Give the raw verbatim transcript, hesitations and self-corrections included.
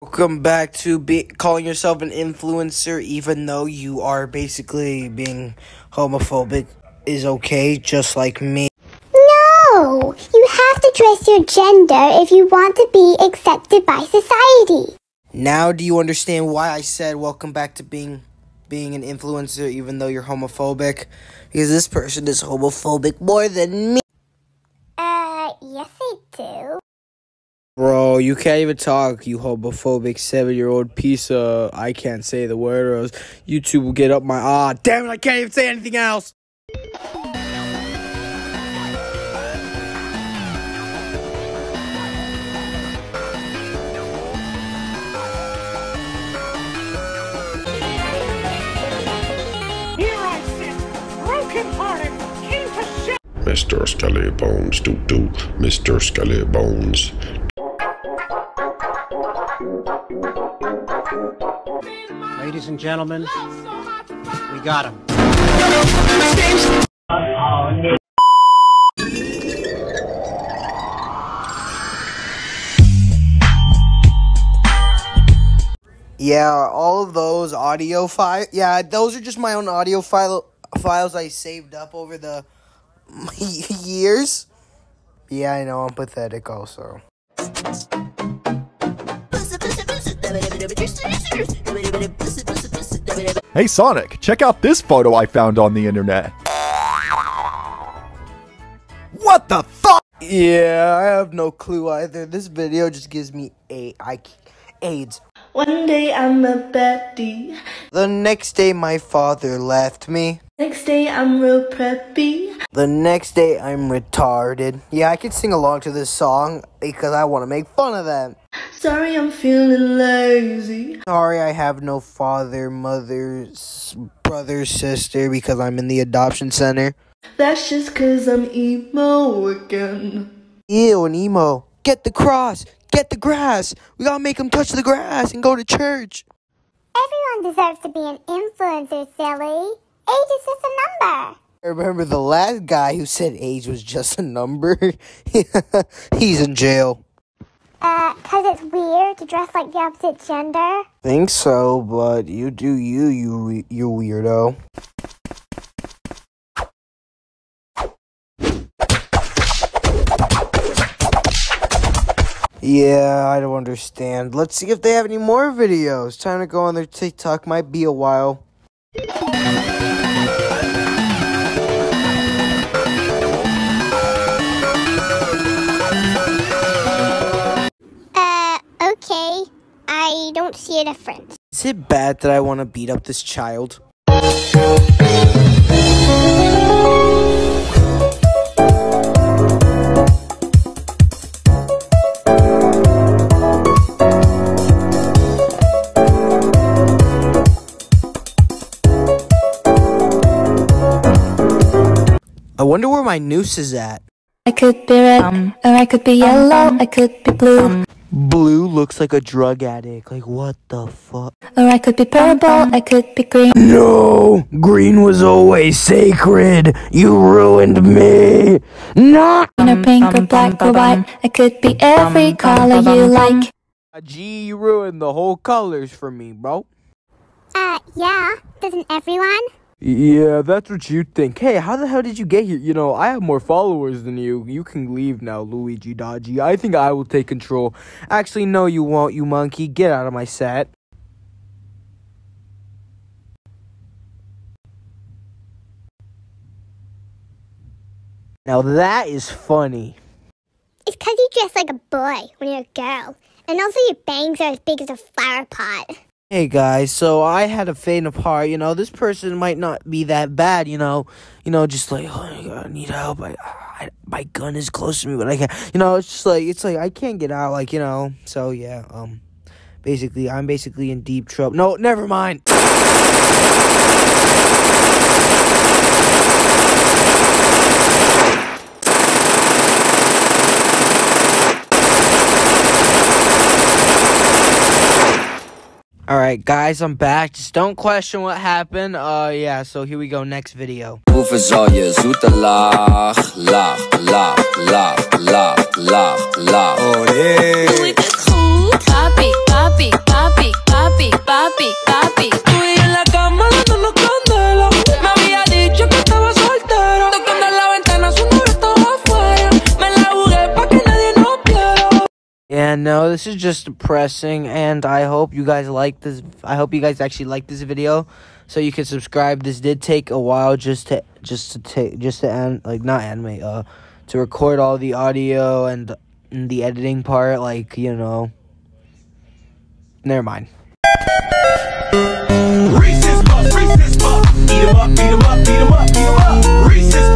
Welcome back to be calling yourself an influencer even though you are basically being homophobic is okay, just like me. No! You have to dress your gender if you want to be accepted by society. Now do you understand why I said welcome back to being being an influencer even though you're homophobic? Because this person is homophobic more than me. Uh, yes I do. Bro, you can't even talk, you homophobic seven-year-old piece of... I can't say the word or else YouTube will get up my... Ah, damn it, I can't even say anything else! Here I sit, broken-hearted, king to shit. Mister Skelly Bones, doo doo, Mister Skelly Bones. Ladies and gentlemen, we got him. Yeah, all of those audio files. Yeah, those are just my own audio file files I saved up over the years. Yeah, I know, I'm pathetic also. Hey Sonic, check out this photo I found on the internet. What the fuck? Yeah, I have no clue either. This video just gives me a I AIDS. One day I'm a baddie. The next day my father left me. Next day I'm real preppy. The next day I'm retarded. Yeah, I could sing along to this song because I want to make fun of them. Sorry I'm feeling lazy. Sorry I have no father, mother, s- brother, sister because I'm in the adoption center. That's just cause I'm emo again. Ew, an emo. Get the cross. Get the grass. We gotta make them touch the grass and go to church. Everyone deserves to be an influencer, silly. Age is just a number. I remember the last guy who said age was just a number. He's in jail. Uh, cause it's weird to dress like the opposite gender. Think so, but you do you, you, you weirdo. Yeah, I don't understand. Let's see if they have any more videos. Time to go on their TikTok. Might be a while. Uh, okay. I don't see a difference. Is it bad that I want to beat up this child? I wonder where my noose is at. I could be red, um, or I could be yellow, um, I could be blue. Um, Blue looks like a drug addict. Like, what the fuck? or I could be purple, I could be green. No! Green was always sacred! You ruined me! Not! Green or pink or black or white, I could be every color you like. G, you ruined the whole colors for me, bro. Uh, yeah. Doesn't everyone? Yeah, that's what you think. Hey, how the hell did you get here? You know, I have more followers than you. You can leave now, Luigi.G. I think I will take control. Actually, no, you won't, you monkey. Get out of my set. Now that is funny. It's cause you dress like a boy when you're a girl. And also your bangs are as big as a flower pot. Hey guys, so I had a faint of heart, you know, this person might not be that bad, you know, you know, just like, oh my God, I need help, I, I, my gun is close to me, but I can't, you know, it's just like, it's like, I can't get out, like, you know, so yeah, um, basically, I'm basically in deep trouble, no, never mind. Alright, guys, I'm back. Just don't question what happened. Uh, yeah, so here we go. Next video. Hoe verzal je zoete laag, laag, laag, laag, laag, laag, laag. Oh, yeah. Doe ik het goed? Papi, papi, know this is just depressing, and I hope you guys like this. I hope you guys actually like this video, so you can subscribe. This did take a while just to just to take just to an, like not animate uh to record all the audio and, and the editing part. Like, you know, never mind. Reese's Puffs, Reese's Puffs, eat 'em up, eat 'em up, eat 'em up, eat 'em up. Reese's